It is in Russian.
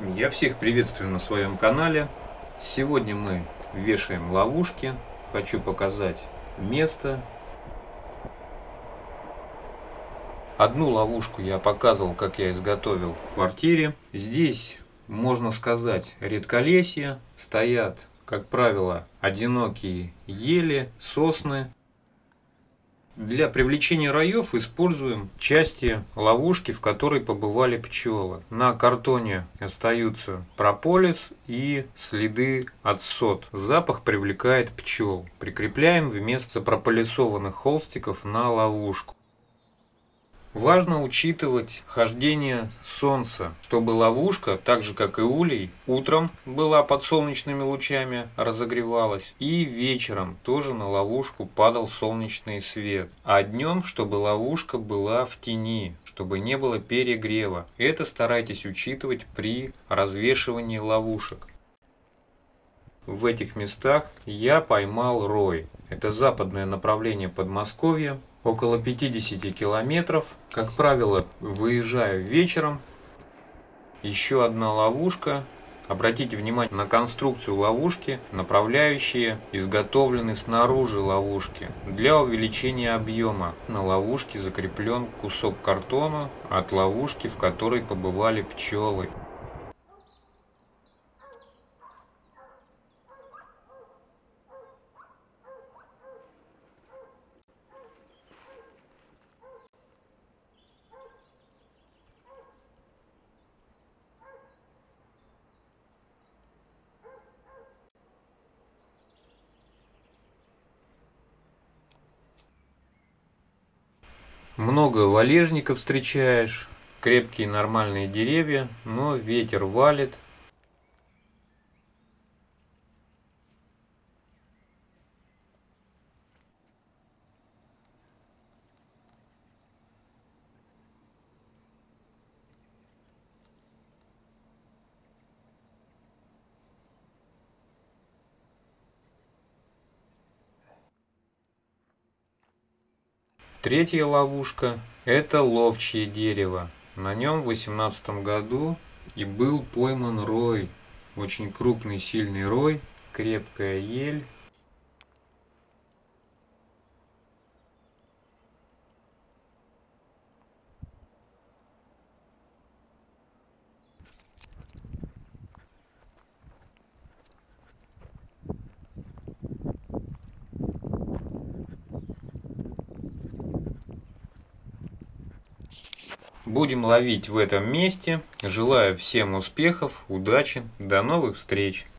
Я всех приветствую на своем канале. Сегодня мы вешаем ловушки. Хочу показать место. Одну ловушку я показывал, как я изготовил в квартире. Здесь, можно сказать, редколесье. Стоят, как правило, одинокие ели, сосны. Для привлечения раев используем части ловушки, в которой побывали пчелы. На картоне остаются прополис и следы от сот. Запах привлекает пчел. Прикрепляем вместо прополисованных холстиков на ловушку. Важно учитывать хождение солнца, чтобы ловушка, так же как и улей, утром была под солнечными лучами, разогревалась, и вечером тоже на ловушку падал солнечный свет. А днем, чтобы ловушка была в тени, чтобы не было перегрева. Это старайтесь учитывать при развешивании ловушек. В этих местах я поймал рой. Это западное направление Подмосковья. Около 50 километров. Как правило, выезжаю вечером. Еще одна ловушка. Обратите внимание на конструкцию ловушки. Направляющие изготовлены снаружи ловушки. Для увеличения объема на ловушке закреплен кусок картона от ловушки, в которой побывали пчелы. Много валежников встречаешь, крепкие нормальные деревья, но ветер валит. Третья ловушка – это ловчье дерево. На нем в 2018 году и был пойман рой. Очень крупный, сильный рой, крепкая ель. Будем ловить в этом месте. Желаю всем успехов, удачи, до новых встреч!